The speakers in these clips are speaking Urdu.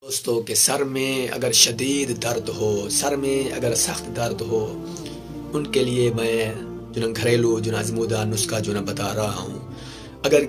دوستوں کے سر میں اگر شدید درد ہو، سر میں اگر سخت درد ہو، ان کے لیے میں گھریلو آزمودہ نسخہ بتا رہا ہوں۔ اگر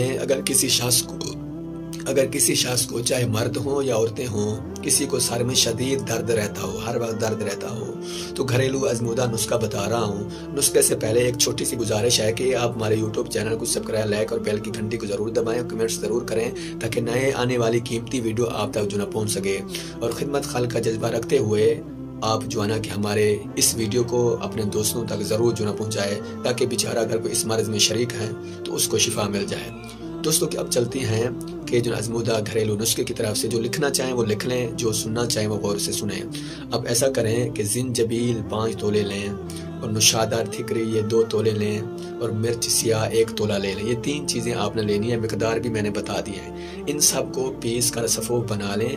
کسی شخص کو چاہے مرد ہوں یا عورتیں ہوں، کسی کو سر میں شدید درد رہتا ہو، ہر وقت درد رہتا ہو، تو گھریلو آزمودہ نسخہ بتا رہا ہوں۔ نسخے سے پہلے ایک چھوٹی سی گزارش ہے کہ آپ ہمارے یوٹیوب چینل کو سبسکرائب، لائک اور بیل کی گھنٹی کو ضرور دبائیں اور کمنٹس ضرور کریں تاکہ نئے آنے والی قیمتی ویڈیو آپ تک پہنچ سکے، اور خدمت خلق کا جذبہ رکھتے ہوئے آپ کہ ہمارے اس ویڈیو کو اپنے دوستوں تک ضرور پہنچائے تاکہ بیچارہ اگر کوئی اس مرض میں شریک ہیں تو اس کو شفا مل جائے۔ دوستوں اب چلتی ہیں کہ آزمودہ گھریلو نسخے کی طرف سے جو لکھنا چاہیں وہ لکھ لیں، جو سننا چاہیں وہ غور سے سنیں۔ اب ایسا کریں کہ زنجبیل 5 تولے لیں اور نشادر تھکری یہ 2 تولے لیں اور مرچ سیاہ 1 تولہ لے لیں۔ یہ 3 چیزیں آپ نے لینی ہے، مقدار بھی میں نے بتا دی ہے۔ ان سب کو پیس کر صفوف بنا لیں۔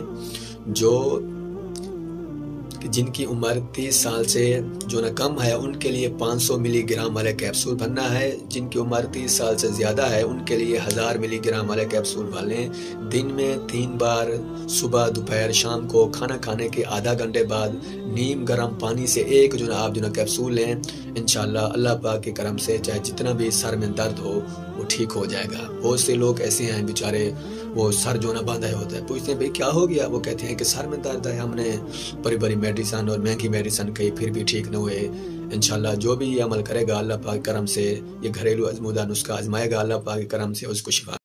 جن کی عمر 30 سال سے کم ہے ان کے لیے 500 ملی گرام والے کیپسول بننا ہے، جن کی عمر 30 سال سے زیادہ ہے ان کے لیے 1000 ملی گرام والے کیپسول بنیں۔ دن میں 3 بار، صبح، دوپہر، شام کو کھانا کھانے کے آدھا گھنٹے بعد نیم گرم پانی سے ایک آپ کیپسول لیں۔ انشاءاللہ اللہ پاک کے کرم سے چاہے جتنا بھی سر میں درد ہو وہ ٹھیک ہو جائے گا۔ بہت سے لوگ ایسے ہیں بیچارے، وہ سر باندھا ہوتا ہے، پوچھتے ہیں بھئی کیا ہو گیا؟ وہ کہتے ہیں کہ سر میں درد ہے، ہم نے بڑی میڈیسن اور مہنگی میڈیسن کہی پھر بھی ٹھیک نہ ہوئے۔ انشاءاللہ جو بھی یہ عمل کرے گا اللہ پاک کے کرم سے، یہ گھریلو آزمودہ نسخہ آزمائے گا، اللہ پاک کے کرم سے اس کو شفا